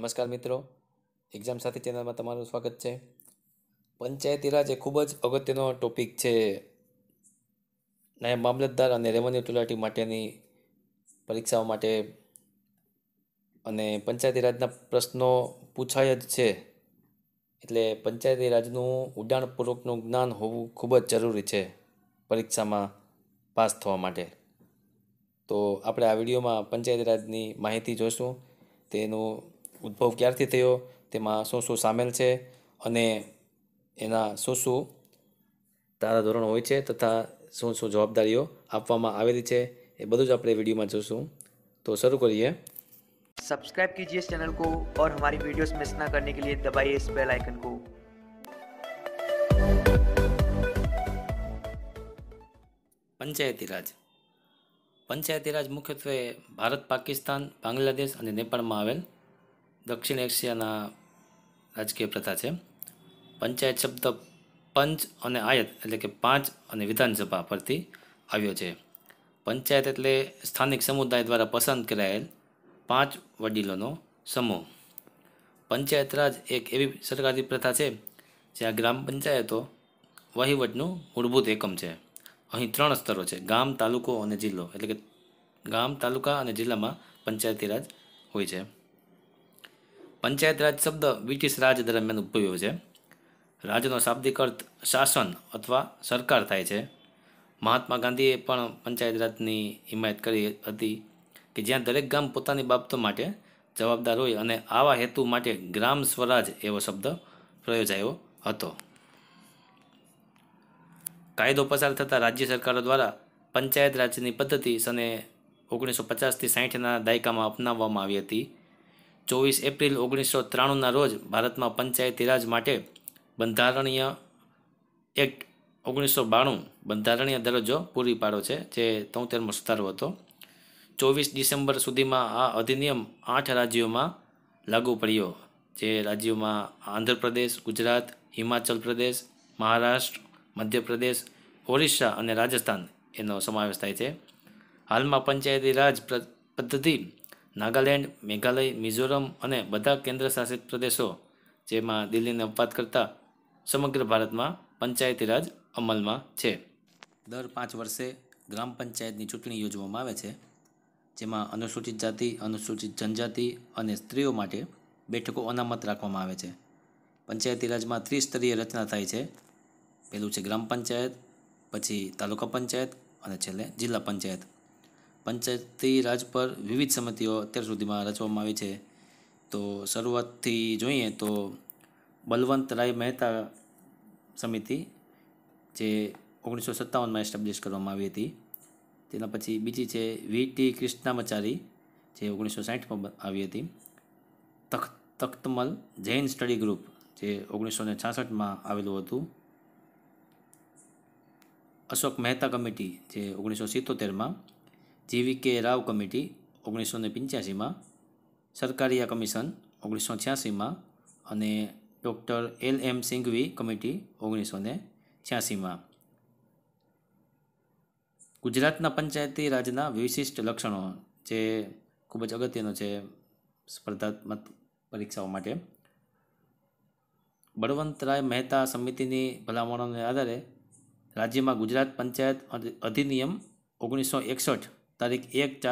નમસ્કાર મિત્રો, એક્ઝામ સાથી ચેનલમાં તમારું સ્વાગત છે. પંચાયતી રાજ એ ખૂબ જ અગત્યનો ટોપિક છે. નાયબ મામલતદાર અને રેવન્યુ તલાટી માટેની પરીક્ષાઓ માટે અને પંચાયતી રાજના પ્રશ્નો પૂછાય જ છે. એટલે પંચાયતી રાજનું ઊંડાણપૂર્વકનું જ્ઞાન હોવું ખૂબ જ જરૂરી છે પરીક્ષામાં પાસ થવા માટે. તો આપણે આ વિડીયોમાં પંચાયતી રાજની માહિતી જોઈશું. તેનું ઉદ્ભવ ક્યારથી થયો, તેમાં શું શું સામેલ છે અને એના શું શું ધારાધોરણો હોય છે તથા શું શું જવાબદારીઓ આપવામાં આવેલી છે, એ બધું જ આપણે વિડીયોમાં જોઈશું. તો શરૂ કરીએ. सब्सक्राइब कीजिए इस चैनल को और हमारी वीडियोस मिस ना करने के लिए दबाइए इस बेल आइकन को. પંચાયતી રાજ. પંચાયતી રાજ મુખ્યત્વે ભારત, પાકિસ્તાન, બાંગ્લાદેશ અને નેપાળમાં આવેલ દક્ષિણ એશિયાના રાજકીય પ્રથા છે. પંચાયત શબ્દ પંચ અને આયત એટલે કે પાંચ અને વિધાનસભા પરથી આવ્યો છે. પંચાયત એટલે સ્થાનિક સમુદાય દ્વારા પસંદ કરાયેલ 5 વડીલોનો સમૂહ. પંચાયત રાજ એક એવી સરકારી પ્રથા છે જ્યાં ગ્રામ પંચાયતો વહીવટનું મૂળભૂત એકમ છે. અહીં 3 સ્તરો છે: ગામ, તાલુકો અને જિલ્લો. એટલે કે ગામ, તાલુકા અને જિલ્લામાં પંચાયતી રાજ હોય છે. પંચાયત રાજ શબ્દ બ્રિટિશ રાજ દરમિયાન ઉદ્ભવ્યો છે. રાજનો શાબ્દિક અર્થ શાસન અથવા સરકાર થાય છે. મહાત્મા ગાંધીએ પણ પંચાયત રાજની હિમાયત કરી હતી કે જ્યાં દરેક ગામ પોતાની બાબતો માટે જવાબદાર હોય, અને આવા હેતુ માટે ગ્રામ સ્વરાજ એવો શબ્દ પ્રયોજાયો હતો. કાયદો પસાર થતાં રાજ્ય સરકારો દ્વારા પંચાયત રાજની પદ્ધતિ સને 1950થી 60ના દાયકામાં અપનાવવામાં આવી હતી. 24 એપ્રિલ 1993ના રોજ ભારતમાં પંચાયતી રાજ માટે બંધારણીય એક્ટ 1992 બંધારણીય દરજ્જો પૂરી પાડ્યો છે, જે 73મો સુધારો હતો. 24 ડિસેમ્બર સુધીમાં આ અધિનિયમ 8 રાજ્યોમાં લાગુ પડ્યો, જે રાજ્યોમાં આંધ્રપ્રદેશ, ગુજરાત, હિમાચલ પ્રદેશ, મહારાષ્ટ્ર, મધ્યપ્રદેશ, ઓરિસ્સા અને રાજસ્થાન એનો સમાવેશ થાય છે. હાલમાં પંચાયતી રાજ પદ્ધતિ નાગાલેન્ડ, મેઘાલય, મિઝોરમ અને બધા કેન્દ્રશાસિત પ્રદેશો, જેમાં દિલ્હીને અપવાદ કરતા સમગ્ર ભારતમાં પંચાયતી રાજ અમલમાં છે. દર 5 વર્ષે ગ્રામ પંચાયતની ચૂંટણી યોજવામાં આવે છે, જેમાં અનુસૂચિત જાતિ, અનુસૂચિત જનજાતિ અને સ્ત્રીઓ માટે બેઠકો અનામત રાખવામાં આવે છે. પંચાયતી રાજમાં ત્રિસ્તરીય રચના થાય છે. પહેલું છે ગ્રામ પંચાયત, પછી તાલુકા પંચાયત અને છેલ્લે જિલ્લા પંચાયત. પંચાયતી રાજ પર વિવિધ સમિતિઓ અત્યાર સુધીમાં રચવામાં આવી છે. તો શરૂઆતથી જોઈએ તો બલવંતરાય મહેતા સમિતિ, જે 1957માં એસ્ટાબ્લિશ કરવામાં આવી હતી. તેના પછી બીજી છે વી.ટી. કૃષ્ણામાચારી, જે 1960માં આવી હતી. તખ્તમલ જૈન સ્ટડી ગ્રુપ, જે 1966માં આવેલું હતું. અશોક મહેતા કમિટી, જે 1977માં. જી.વી.કે. રાવ કમિટી 1985માં. સરકારિયા કમિશન 1986માં અને ડૉક્ટર એલ.એમ. સિંઘવી કમિટી 1986માં. ગુજરાતના પંચાયતી રાજના વિશિષ્ટ લક્ષણો, જે ખૂબ જ અગત્યનો છે સ્પર્ધાત્મક પરીક્ષાઓ માટે. બળવંતરાય મહેતા સમિતિની ભલામણોને આધારે રાજ્યમાં ગુજરાત પંચાયત અધિનિયમ 1961 તારીખ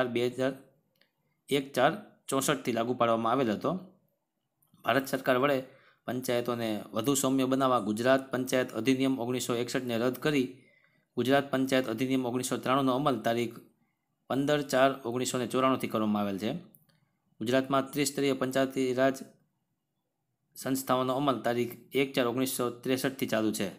1/4/64થી લાગુ પાડવામાં આવેલ હતો. ભારત સરકાર વડે પંચાયતોને વધુ સૌમ્ય બનાવવા ગુજરાત પંચાયત અધિનિયમ 1961ને રદ કરી ગુજરાત પંચાયત અધિનિયમ 1993નો અમલ તારીખ 15/4/1994થી કરવામાં આવેલ છે. ગુજરાતમાં ત્રિસ્તરીય પંચાયતી રાજ સંસ્થાઓનો અમલ તારીખ 1/4/1963થી ચાલુ છે.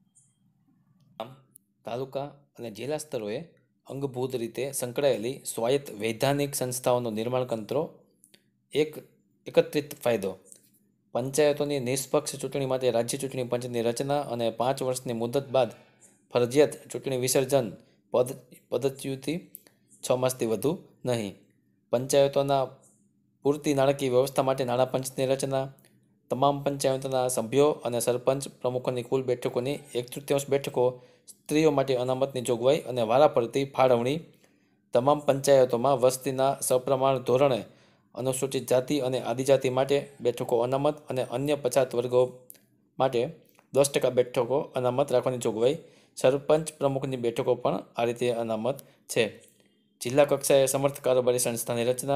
તાલુકા અને જિલ્લા સ્તરોએ અંગભૂત રીતે સંકળાયેલી સ્વાયત્ત વૈધાનિક સંસ્થાઓનું નિર્માણ કરો. એકત્રિત ફાયદો: પંચાયતોની નિષ્પક્ષ ચૂંટણી માટે રાજ્ય ચૂંટણી પંચની રચના અને 5 વર્ષની મુદત બાદ ફરજિયાત ચૂંટણી વિસર્જન પદ્ધતિથી 6 માસથી વધુ નહીં. પંચાયતોના પૂરતી નાણાકીય વ્યવસ્થા માટે નાણાં પંચની રચના. તમામ પંચાયતોના સભ્યો અને સરપંચ પ્રમુખોની કુલ બેઠકોની 1/3 બેઠકો સ્ત્રીઓ માટે અનામતની જોગવાઈ અને વારાફરતી ફાળવણી. તમામ પંચાયતોમાં વસ્તીના સપ્રમાણ ધોરણે અનુસૂચિત જાતિ અને આદિજાતિ માટે બેઠકો અનામત અને અન્ય પછાત વર્ગો માટે 10% બેઠકો અનામત રાખવાની જોગવાઈ. સરપંચ પ્રમુખની બેઠકો પણ આ રીતે અનામત છે. જિલ્લા કક્ષાએ સમર્થ કારોબારી સંસ્થાની રચના.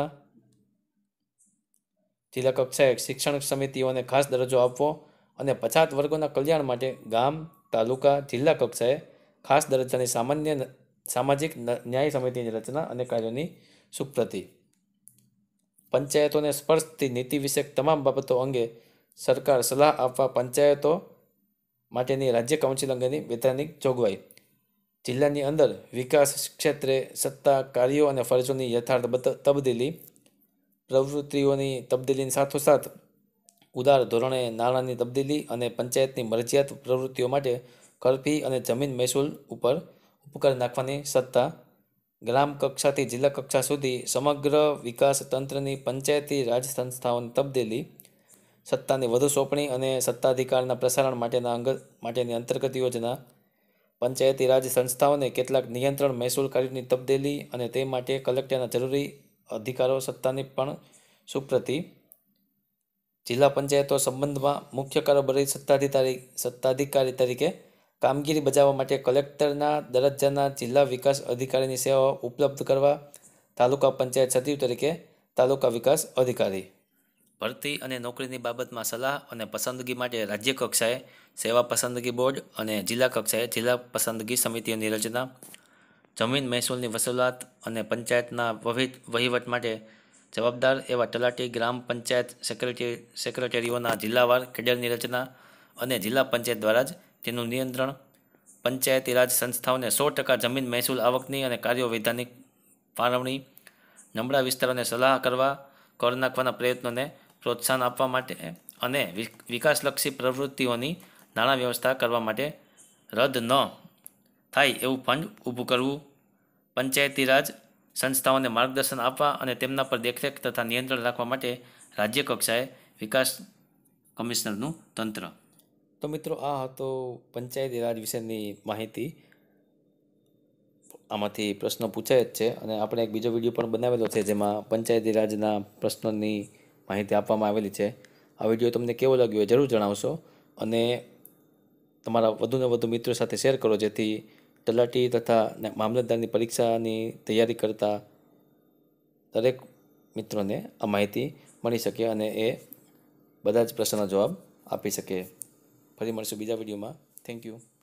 જિલ્લા કક્ષાએ શિક્ષણ સમિતિઓને ખાસ દરજ્જો આપવો અને પછાત વર્ગોના કલ્યાણ માટે ગામ, તાલુકા, જિલ્લા કક્ષાએ ખાસ દરજ્જાની સામાજિક ન્યાય સમિતિની રચના અને કાર્યોની સુપ્રતિ. પંચાયતોને સ્પર્શતી નીતિ વિષયક તમામ બાબતો અંગે સરકાર સલાહ આપવા પંચાયતો માટેની રાજ્ય કાઉન્સિલ અંગેની વૈધાનિક જોગવાઈ. જિલ્લાની અંદર વિકાસ ક્ષેત્રે સત્તા, કાર્યો અને ફરજોની યથાર્થ તબદીલી. પ્રવૃત્તિઓની તબદીલીની સાથોસાથ ઉદાર ધોરણે નાણાંની તબદીલી અને પંચાયતની મરજિયાત પ્રવૃત્તિઓ માટે કર ફી અને જમીન મહેસૂલ ઉપર ઉપકર નાખવાની સત્તા. ગ્રામ કક્ષાથી જિલ્લા કક્ષા સુધી સમગ્ર વિકાસ તંત્રની પંચાયતી રાજ સંસ્થાઓની તબદીલી. સત્તાની વધુ સોંપણી અને સત્તાધિકારના પ્રસારણ માટેની અંતર્ગત યોજના. પંચાયતી રાજ સંસ્થાઓને કેટલાક નિયંત્રણ મહેસૂલ કાર્યોની તબદીલી અને તે માટે કલેક્ટરના જરૂરી અધિકારો સત્તાની પણ સુપ્રતિ. જિલ્લા પંચાયતો સંબંધમાં મુખ્ય કારોબારી સત્તાધિકારી તરીકે કામગીરી બજાવવા માટે કલેક્ટરના દરજ્જાના જિલ્લા વિકાસ અધિકારીની સેવાઓ ઉપલબ્ધ કરવા. તાલુકા પંચાયત સચિવ તરીકે તાલુકા વિકાસ અધિકારી. ભરતી અને નોકરીની બાબતમાં સલાહ અને પસંદગી માટે રાજ્ય કક્ષાએ સેવા પસંદગી બોર્ડ અને જિલ્લા કક્ષાએ જિલ્લા પસંદગી સમિતિઓની રચના. જમીન મહેસૂલની વસૂલાત અને પંચાયતના વહીવટ માટે જવાબદાર એવા તલાટી, ગ્રામ પંચાયત સેક્રેટરીઓના જિલ્લાવાર કેડરની રચના અને જિલ્લા પંચાયત દ્વારા જ તેનું નિયંત્રણ. પંચાયતી રાજ સંસ્થાઓને 100% જમીન મહેસૂલ આવકની અને કાર્યો વૈધાનિક ફાળવણી. નબળા વિસ્તારોને સલાહ કરવા, કર નાખવાના પ્રયત્નોને પ્રોત્સાહન આપવા માટે અને વિકાસલક્ષી પ્રવૃત્તિઓની નાણાં વ્યવસ્થા કરવા માટે રદ ન થાય એવું ફંડ ઊભું કરવું. પંચાયતી રાજ સંસ્થાઓને માર્ગદર્શન આપવા અને તેમના પર દેખરેખ તથા નિયંત્રણ રાખવા માટે રાજ્ય કક્ષાએ વિકાસ કમિશનરનું તંત્ર. તો મિત્રો, આ હતો પંચાયતી રાજ વિશેની માહિતી. આમાંથી પ્રશ્નો પૂછાય જ છે અને આપણે એક બીજો વિડીયો પણ બનાવેલો છે જેમાં પંચાયતી રાજના પ્રશ્નોની માહિતી આપવામાં આવેલી છે. આ વિડીયો તમને કેવો લાગ્યો એ જરૂર જણાવશો અને તમારા વધુને વધુ મિત્રો સાથે શેર કરો જેથી તલાટી તથા મામલતદારની પરીક્ષાની તૈયારી કરતા દરેક મિત્રોને આ માહિતી મળી શકે અને એ બધા જ પ્રશ્નોના જવાબ આપી શકે. ફરી મળશું બીજા વિડીયોમાં. Thank you.